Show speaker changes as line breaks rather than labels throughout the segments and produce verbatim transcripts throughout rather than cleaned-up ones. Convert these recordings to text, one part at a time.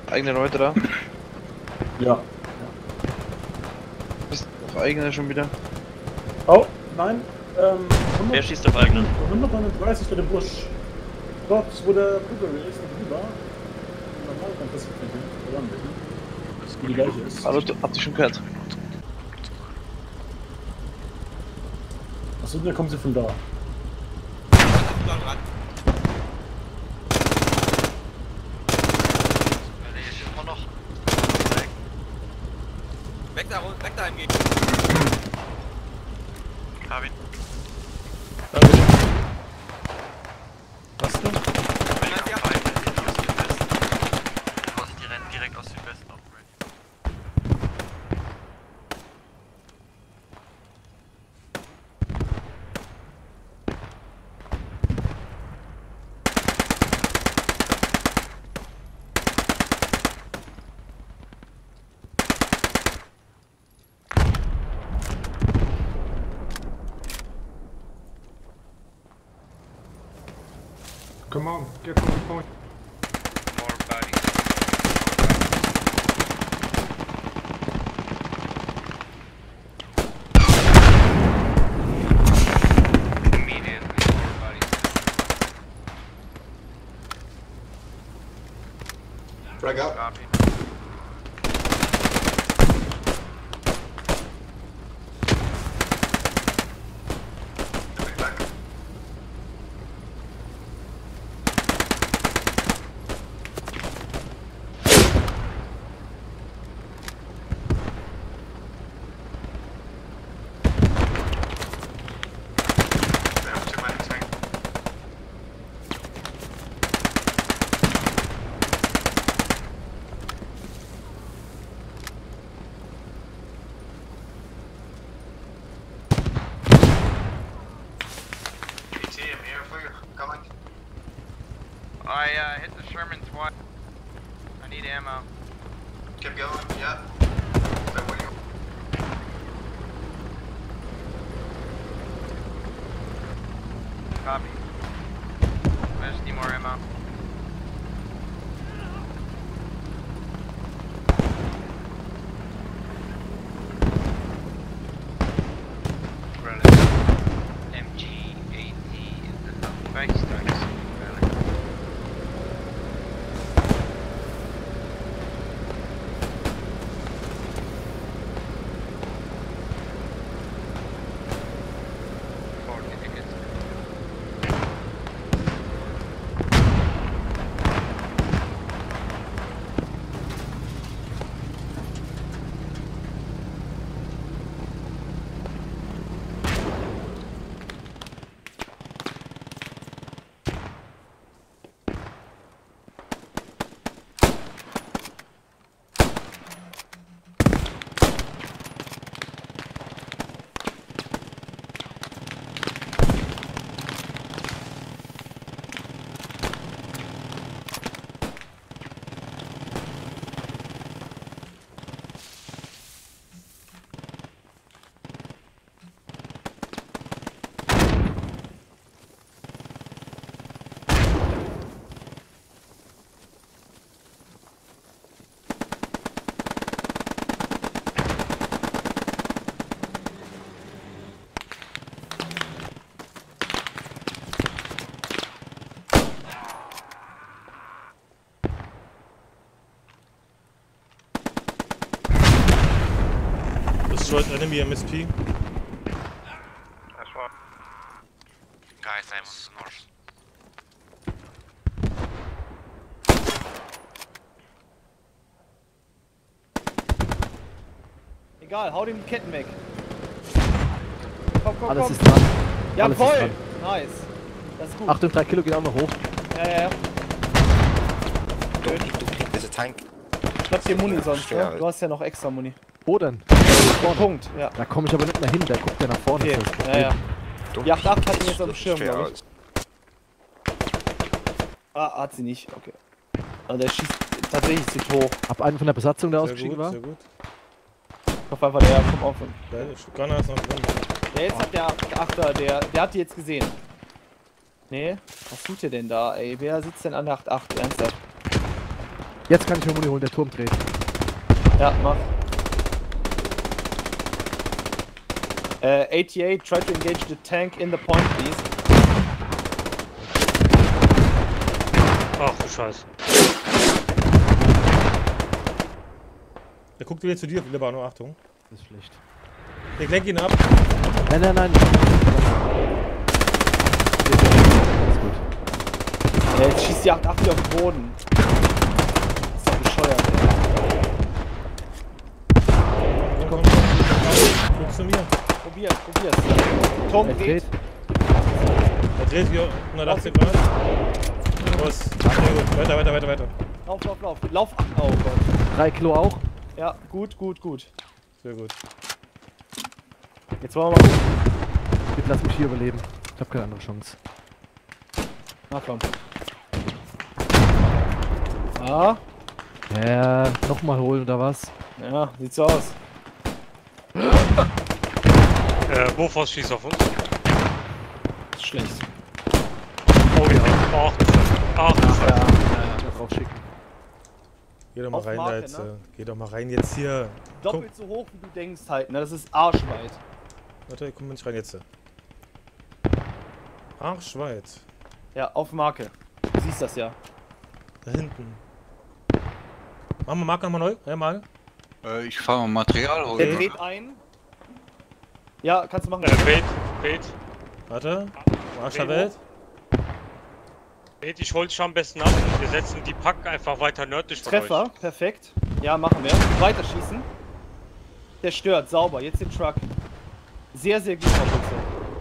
eigene Leute da?
Ja.
Bist auf eigene schon wieder?
Oh, nein. Ähm,
Wer schießt auf eigene?
hundertneununddreißig für den Busch. Dort, wo der Blueberry ist, noch rüber. Normal kann das nicht die gleiche ist.
Hallo, habt ihr schon gehört?
Achso, da kommen sie von da.
Weg da, weg da hingehen. Hab ihn.
Was denn?
Wenn er die abhalten.
Die rennen direkt aus Südwesten auf Ray.
Come on, get to the point.
More body. Immediately, more body.
Frag out.
Copy. I uh, hit the Sherman twice. I need ammo.
Keep going, yeah. So what do you...
Copy. I just need more ammo. M G eighty is the face strikes.
Destroyed enemy M S P.
That's what. Guys, I'm on the north.
Egal, hau den Ketten weg. Komm, komm,
Alles
komm.
ist dran.
Ja,
Alles
voll.
ist dran.
Nice. Das ist gut.
Achtung, drei Kilo geht auch noch hoch.
Ja, ja, ja.
Don't need to pick, there's a tank.
Ich hab dir Muni sonst,
Ja.
ne? Du hast ja noch extra Muni.
Wo denn?
Punkt, ja.
Da komme ich aber nicht mehr hin, der guckt ja nach vorne.
Okay,
Das ist das
ja, ja.
Don't
Die acht acht
peek,
hat ihn jetzt auf dem
just
Schirm,
straight
glaube ich.
out.
Ah, hat sie nicht, okay. Also der schießt tatsächlich zu hoch.
Hab einen von der Besatzung, der
Sehr
ausgestiegen
gut,
war.
sehr gut.
Ich hoffe einfach, der kommt offen.
Der Gunner ist noch drin.
Der jetzt hat der Achter, der, der hat die jetzt gesehen. Nee, was tut ihr denn da, ey? Wer sitzt denn an der acht acht? Ernsthaft?
Jetzt kann ich mir Muni holen, der Turm dreht.
Ja, mach. Äh, A T A, try to engage the tank in the point, please.
Ach du Scheiße.
Der guckt wieder zu dir, Libano, Achtung.
Das ist schlecht.
Ich lenk ihn ab.
Nein, nein, nein. Alles gut.
Ja, jetzt schießt die acht acht wieder auf den Boden. Das ist doch bescheuert, ey.
Komm, komm, komm. Guck zu mir.
Probier, probier's. Tom
Er
dreht.
dreht.
Er dreht hier hundertachtzig Grad. Los. Sehr gut. Weiter, weiter, weiter, weiter.
Lauf, lauf, lauf. Lauf. Oh Gott.
Drei Kilo auch.
Ja, gut, gut, gut.
Sehr gut.
Jetzt wollen wir mal gucken.
Bitte lass mich hier überleben. Ich hab keine andere Chance.
Na komm. Ah,
Ja, nochmal holen oder was?
ja, sieht so aus.
Äh, Bofors schießt auf uns.
Ist schlecht.
Oh ja. Ach du Scheiße. Ach du Scheiße.
Ja, drauf schicken.
Geh doch mal
Auf
rein
Marke,
da jetzt.
ne?
äh, Geh doch mal rein jetzt hier.
Doppelt so hoch wie du denkst halt, ne? Das ist arschweit.
Warte, komm nicht rein jetzt. Arschweit.
Ja, auf Marke. Du siehst das ja.
Da hinten. Machen wir Marker mal neu? Ja, mal.
Äh, ich fahre mal Material
Der
holen.
dreht ein. Ja, kannst du machen.
Äh, Bait, Bait.
Warte. Arsch der
Wen
Welt.
Bait, ich hol dich am besten ab. Wir setzen die Pack einfach weiter nördlich von
Treffer,
euch.
perfekt. Ja, machen wir. Weiterschießen. Der stört, sauber. Jetzt den Truck. Sehr, sehr gut, Bitte.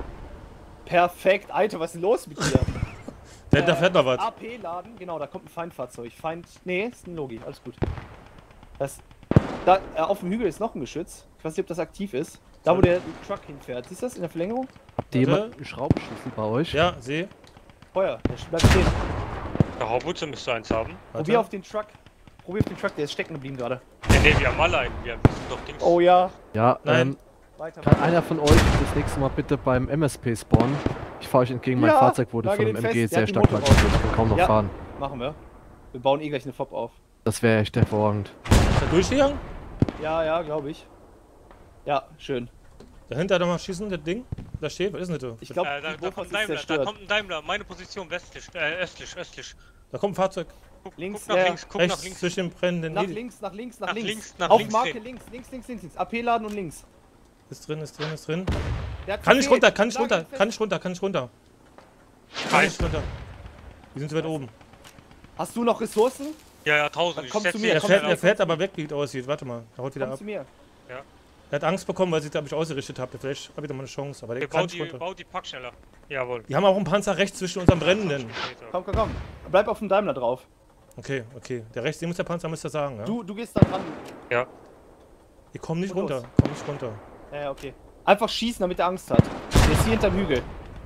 Perfekt. Alter, was ist denn los mit dir?
Da, da fährt noch was.
A P laden, genau, da kommt ein Feindfahrzeug. Feind. Nee, ist ein Logi, alles gut. Das. Da, äh, auf dem Hügel ist noch ein Geschütz. Ich weiß nicht, ob das aktiv ist. Da, wo der Truck hinfährt. Siehst du das in der Verlängerung?
Habt ihr
Warte.
jemand einen Schraubenschlüssel bei euch?
Ja, seh.
Feuer, der bleibt stehen.
Der Haubutze müsste eins haben.
Probier auf den Truck. Probier auf den Truck, der ist stecken geblieben gerade.
Nee, nee, wir haben alle einen. Wir müssen doch Dings.
Oh ja.
Ja,
Nein.
ähm,
Weiter.
kann einer von euch das nächste Mal bitte beim M S P spawnen? Ich fahre euch entgegen, mein
Ja,
Fahrzeug wurde
nagel
von einem
den
M G
fest, der
sehr
hat die
stark
Motor
markiert. Ich kann kaum noch
Ja.
fahren.
Machen wir. Wir bauen eh gleich eine Fob auf.
Das wäre echt hervorragend.
Ist er durchgegangen?
Ja, ja, glaube ich. Ja, schön.
Dahinter nochmal schießen, das Ding. Da steht, was ist denn das?
Ich glaube,
Äh, da,
die
da
Bofors
kommt
ist
ein Daimler, da
zerstört.
kommt ein Daimler. Meine Position westlich, äh, östlich, östlich.
Da kommt ein Fahrzeug.
Guck,
Links,
guck nach
ja.
links, guck
Rechts
nach links.
zwischen den brennenden
Nach
Heli-
links, nach links, nach,
Nach
links.
links, nach
Auf
links
Marke
drehen.
links, links, links, links, links. A P laden und links.
Ist drin, ist drin, ist drin.
Der hat
Kann ich
gefehlt.
runter, kann ich
Nagel
runter,
ihn fest.
kann ich runter, kann ich runter. Kann
Nein.
ich runter. Die sind zu weit oben.
Hast du noch Ressourcen?
Ja, ja, tausend.
Dann
Ich
komm
setz
zu
sie
mir,
Er
jetzt
komm
fährt,
schnell
er
auf.
fährt aber weg, wie es aussieht. Warte mal, da haut wieder
Komm
ab.
zu mir.
Er hat Angst bekommen, weil ich glaube ich ausgerichtet habe. Vielleicht habe ich da mal eine Chance, aber der
Wir
kann
bauen
nicht
die,
runter.
bau die Pack schneller. Jawohl.
Die haben auch einen Panzer rechts zwischen unseren Brennenden.
Komm, komm, komm. Bleib auf dem Daimler drauf.
Okay, okay. Der rechts, den muss der Panzer, müsste sagen, ja?
Du, du gehst dann ran.
Ja.
Die kommen nicht
Und
runter,
los.
komm nicht runter.
Ja, ja, okay. Einfach schießen, damit er Angst hat. Der ist hier hinterm Hügel.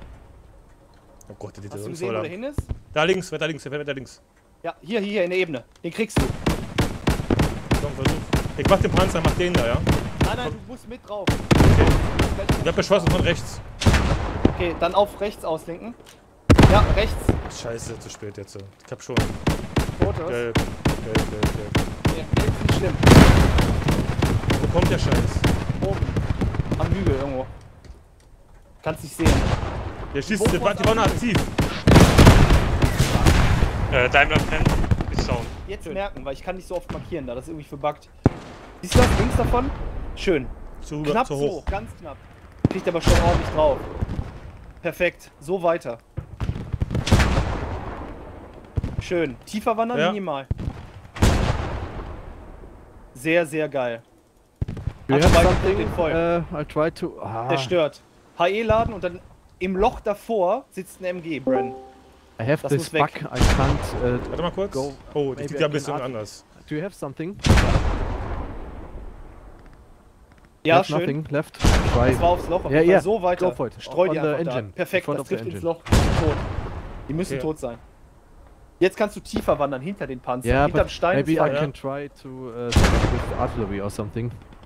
Oh Gott, der
Hast du
uns
gesehen,
voll
wo
ab.
der hin ist?
Da links, weiter links, der fährt weiter links.
Ja, hier, hier, hier in der Ebene. Den kriegst du.
Komm, versuch. Ich mach den Panzer, mach den da, ja?
Nein, nein, du musst mit drauf.
Ich hab beschossen von rechts.
Okay, dann auf rechts auslenken. Ja, rechts.
Scheiße, zu spät jetzt. Ich hab schon.
Fotos.
Gelb, gelb, gelb, gelb.
Nee, nee, ist nicht schlimm.
Wo kommt der Scheiß?
Oben. Am Hügel irgendwo. Kannst nicht sehen.
Der schießt, die waren die waren aktiv.
Äh, Daimler pennt. Ist down.
Jetzt merken, weil ich kann nicht so oft markieren da. Das ist irgendwie verbuggt. Siehst du das links davon? Schön.
Zu,
Knapp
zu
so,
hoch.
ganz knapp. Kriegt aber schon ordentlich drauf. Perfekt. So weiter. Schön. Tiefer wandern,
Ja.
minimal. Sehr, sehr geil.
Do you
Hast
have
du
something?
den voll?
Uh, I'll try to... Ah,
Zerstört. H E laden und dann im Loch davor sitzt ein M G, Bren.
I have
Das
this
muss
bug,
weg.
I can't... Uh,
Warte mal kurz.
Go.
Oh, die
Maybe
liegt
I
ja ein
can
bisschen
ask-
anders.
do you have something?
Ja,
Have
schön.
nothing left. Try.
Das war aufs Loch. Auf
Ja,
jeden Fall
ja.
So weiter.
Go for it.
Streu
On
die
the
einfach da.
engine.
Perfekt,
In front
das
of the
trifft ins
engine.
Loch. Die sind tot. Die müssen
Okay.
tot sein. Jetzt kannst du tiefer wandern, hinter den Panzer.
Yeah,
Hinterm
but
Stein
maybe
ist
I
Feind.
can try to uh, set up with artillery or something.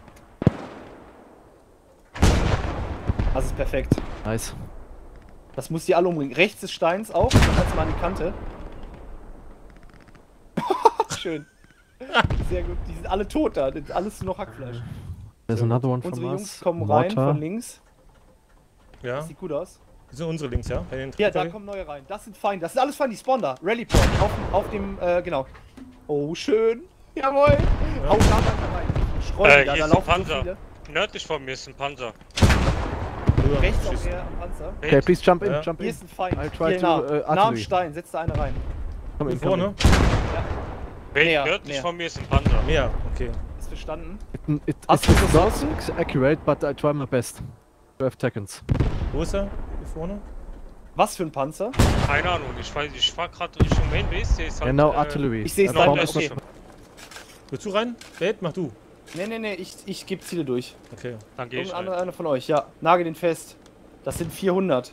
Das ist perfekt.
Nice.
Das muss die alle umbringen. Rechts des Steins auch. Dann kannst du mal an die Kante. Schön. Sehr gut. Die sind alle tot da. Das ist alles nur noch Hackfleisch.
There's another one from
Unsere
us.
Jungs kommen rein
Mortar.
von links.
Ja,
Das sieht gut aus.
das sind unsere Links, ja? Bei den
Ja, da
Treffer-
kommen neue rein. Das sind Feinde. Das sind alles Feinde, die spawnen da. Rally Point. Auf, auf dem, äh, genau. Oh, schön. Jawohl.
Ja.
Hau da rein. Streuen
Äh,
die da,
hier
da
ist ein
laufen so
Panzer.
viele.
Nördlich von mir ist ein Panzer.
Ja,
Rechts auch
schießen.
der am Panzer.
Okay, please jump in,
Ja.
jump
Hier
in.
ist ein Feind.
I'll try
Hier
to,
nah.
uh,
nah am
artillery.
Stein. Setzt da eine rein.
Come
Hier
in, come
vorne?
Hey,
Näher,
nördlich
näher.
von mir ist ein Panzer.
Ja, okay.
Ist verstanden.
in. It,
Hast
it's
du das
not
draußen?
ex- accurate, but I try my best. twelve seconds.
Wo ist er? Hier vorne?
Was für ein Panzer?
Keine Ahnung, ich weiß, ich fahr gerade Richtung Main Base, der ist halt.
Genau,
äh,
artillery.
ich seh's
Uh,
dann,
bomb
okay.
is not-
Willst du rein? Bait, mach du.
Nee, nee, nee, ich, ich gebe Ziele durch.
Okay.
Dann geh ich
Irgendein
rein.
anderer einer von euch, ja. Nagel den fest. Das sind vierhundert.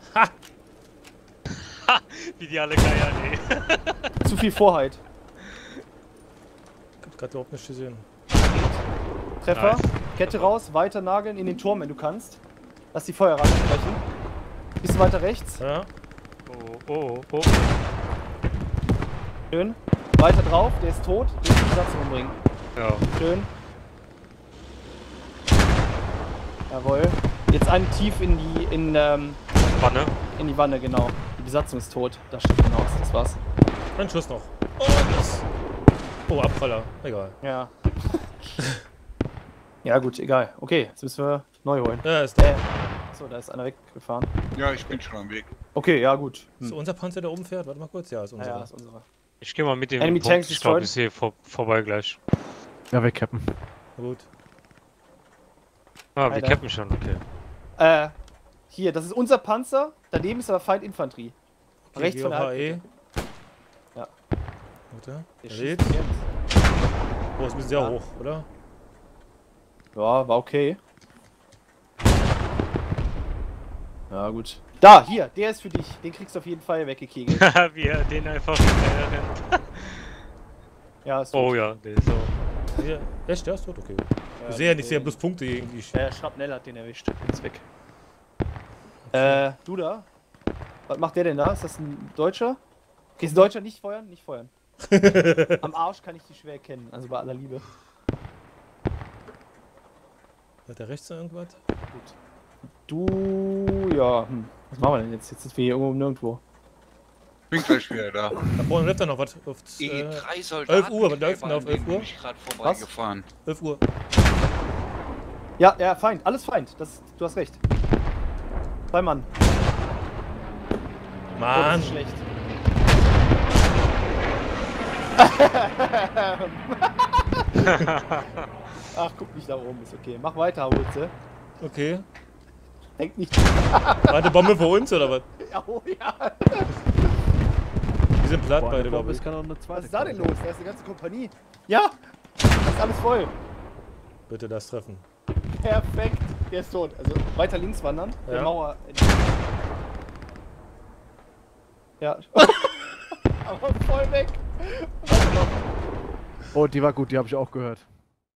Wie die alle geiern, ey.
Zu viel Vorheit.
Ich hab grad überhaupt nicht gesehen.
Treffer.
Nice.
Kette raus, weiter nageln in den Turm, wenn du kannst. Lass die Feuerrate sprechen. Bisschen weiter rechts.
Ja.
Oh, oh, oh.
Schön. Weiter drauf, der ist tot. Den müssen Satz umbringen.
Ja.
Schön. Jawohl. Jetzt einen tief in die, in, ähm,
Wanne.
in die Wanne, genau. Die Besatzung ist tot. Da steht ein Haus, das war's.
Ein Schuss noch. Oh, das. Oh, Abpraller. Egal.
Ja. Ja gut, egal. Okay, jetzt müssen wir neu holen.
Ja, ist da.
Äh, so, da ist einer weggefahren.
Ja, ich bin schon am Weg.
Okay, ja gut.
Ist
Hm.
unser Panzer, der oben fährt? Warte mal kurz. Ja, ist
Ja,
unser.
ja, ist unsere.
Ich geh mal mit dem
Enemy
Punkt.
tanks
Ich glaube,
destroyed.
ich sehe vor, vorbei gleich.
Ja, wir cappen.
Gut.
Ah, wir
Alter.
cappen schon, okay.
Äh, hier, das ist unser Panzer. Daneben ist aber Feindinfanterie.
Okay,
Rechts
geh
von der
auf H E.
Halbkette. Ja.
Warte.
Der
Er
schießt
lädt.
jetzt.
Oh, ist ein bisschen sehr
Ja.
hoch, oder?
Ja, war okay. Ja, gut. Da, hier, der ist für dich. Den kriegst du auf jeden Fall weggekegelt.
Wie er den einfach hinterher rennt.
Ja, ist
Oh
gut.
ja, der ist so.
Ja, echt? Der ist tot? Okay.
Ja,
Ich sehe ja nicht, ich sehe ja
den-
bloß Punkte irgendwie. Ich-
Der Schrapnell hat den erwischt. Ist weg. Äh, du da? Was macht der denn da? Ist das ein Deutscher? Okay, ist ein Deutscher, nicht feuern? Nicht feuern. Am Arsch kann ich die schwer erkennen, also bei aller Liebe.
Hat der rechts noch irgendwas?
Du, ja, hm. Was machen wir denn jetzt? Jetzt sind wir hier irgendwo nirgendwo.
Bin gleich wieder da.
Da vorne läuft da noch was. Auf,
Die
äh,
drei
elf
Soldaten.
Uhr, was läuft denn auf elf Uhr?
bin ich gerade vorbeigefahren.
elf Uhr.
Ja, ja, Feind, alles Feind. Das, du hast recht. Zwei Mann. Oh, das
Mann!
ist schlecht. Ach, guck nicht da oben, ist okay. Mach weiter, Hauze.
Okay.
Denk nicht.
War eine Bombe für uns oder was?
Oh ja.
Die sind platt
Boah,
beide,
eine
glaube
Bombe, es
ich.
kann auch eine zweite
Was ist da denn
kommen.
los? Da ist eine ganze Kompanie. Ja! Das ist alles voll.
Bitte das treffen.
Perfekt. Der ist tot. Also weiter links wandern. Der
Ja.
Mauer. Ja. Aber voll weg.
Oh, die war gut, die habe ich auch gehört.